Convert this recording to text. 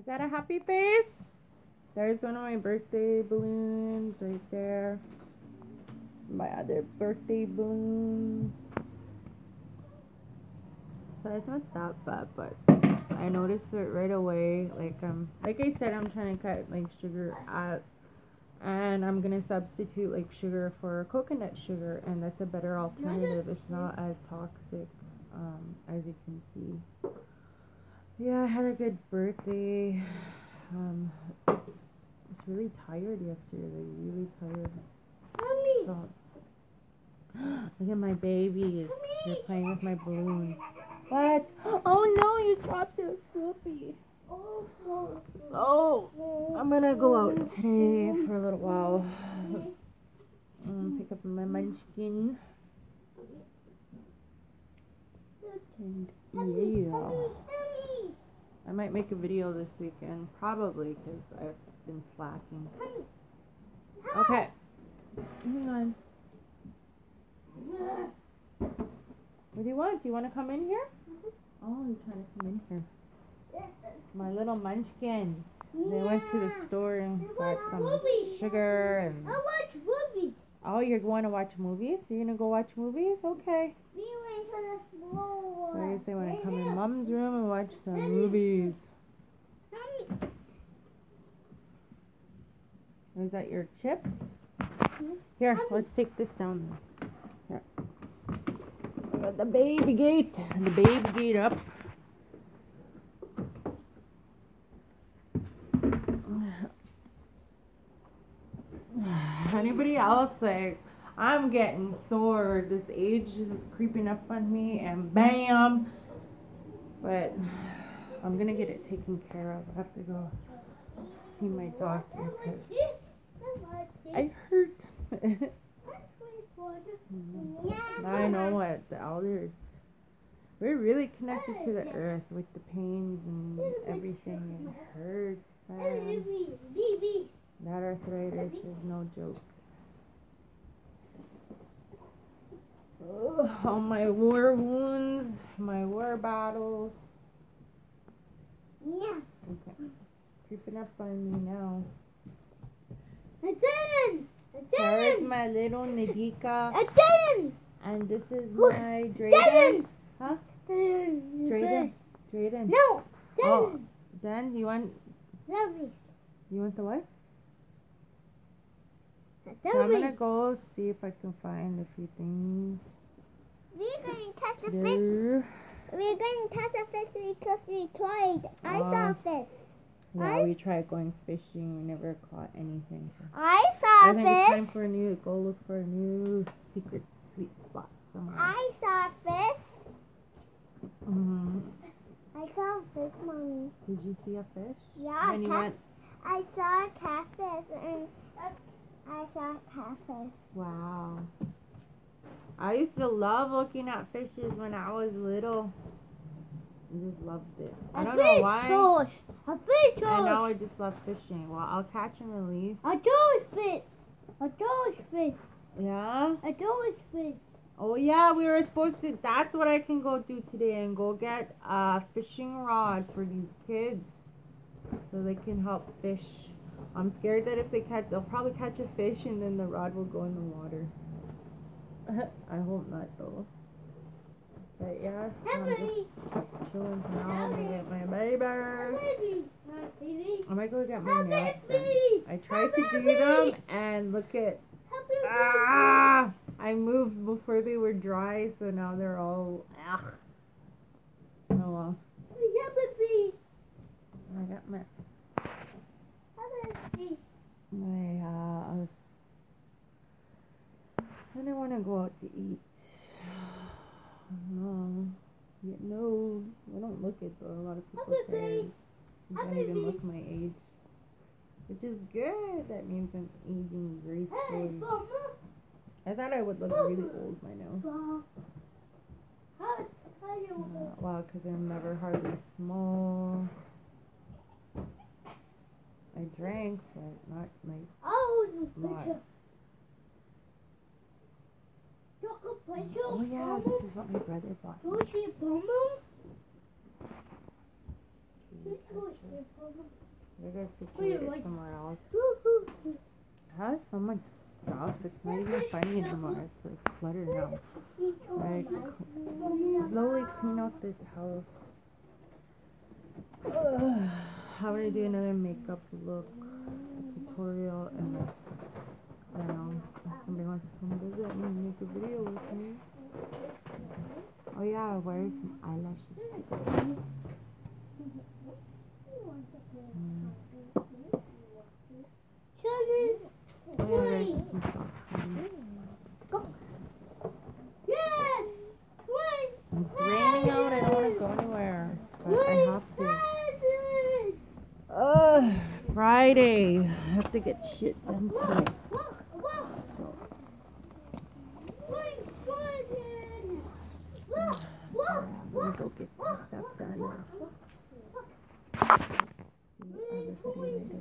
Is that a happy face? There's one of my birthday balloons right there. My other birthday balloons. So it's not that bad, but I noticed it right away. Like I said, I'm trying to cut like sugar out, and I'm gonna substitute like sugar for coconut sugar, and that's a better alternative. It's not as toxic, as you can see. Yeah, I had a good birthday. I was really tired yesterday, like really tired. Mommy. So, look at my babies. They're playing with my balloons. What? Oh no, you dropped your Snoopy. So, I'm gonna go out today for a little while. Pick up my munchkin. And yeah. I might make a video this weekend, probably, because I've been slacking. Okay. Hang on. What do you want? Do you want to come in here? Oh, you're trying to come in here. My little munchkins. They went to the store and got some sugar and... I watch movies. Oh, you're going to watch movies? You're going to go watch movies? Okay. We went to the floor. So I guess I want to come in Mom's room and watch some movies. Is that your chips? Here, let's take this down. Here. I got the baby gate. The baby gate up. Anybody else, like, I'm getting sore. This age is creeping up on me, and bam. But I'm gonna get it taken care of. I have to go see my doctor because I hurt. I know what the elders. We're really connected to the earth with the pains and everything. It hurts. That arthritis is no joke. Oh, all my war wounds, my war battles. Yeah. Okay. Creeping up on me now. I didn't. There's my little Nadika. I didn't. And this is my Drayden. Huh? Drayden. Drayden. No. Oh, then you want Lovely. the what? So I'm gonna go see if I can find a few things. We're going to touch a fish. There. We're going to touch a fish because we tried. I saw a fish. Yeah, we tried going fishing. We never caught anything. So. I saw I a think it's time fish. for go look for a new secret sweet spot somewhere. I saw a fish. Mhm. I saw a fish, Mommy. Did you see a fish? Yeah, When you went? I saw a catfish and I saw a catfish. Wow. I used to love looking at fishes when I was little. I just loved it. I don't know why. A fish. And now I just love fishing. Well, I'll catch and release. A jellyfish. A jellyfish. Yeah? A jellyfish. Oh yeah, we were supposed to. That's what I can go do today and go get a fishing rod for these kids so they can help fish. I'm scared that if they catch, they'll probably catch a fish and then the rod will go in the water. I hope not though. But yeah, I'm just chilling now. I'm gonna get my baby. I might go get my nails done. I tried to do them and look at. I moved before they were dry, so now they're all. Oh well. I got my. I don't want to go out to eat. No. Yeah, no, I don't look it though. A lot of people say I don't even look my age. Which is good. That means I'm aging gracefully. I thought I would look really old by now. Well, because I'm never hardly small. I drank, but not like lots. Oh yeah, this is what my brother bought. I gotta situate it somewhere else. It has so much stuff. It's not even funny anymore. It's like clutter now. So I slowly clean out this house. How would I do another makeup look tutorial unless, I don't know, if somebody wants to come visit and make a video with me. Oh yeah, wear some eyelashes. Oh yeah, I gotta get some socks on. It's raining out, I don't want to go anywhere, but I have to. Friday. I have to get shit done today. So. I'm gonna go get some stuff done. See you other video later.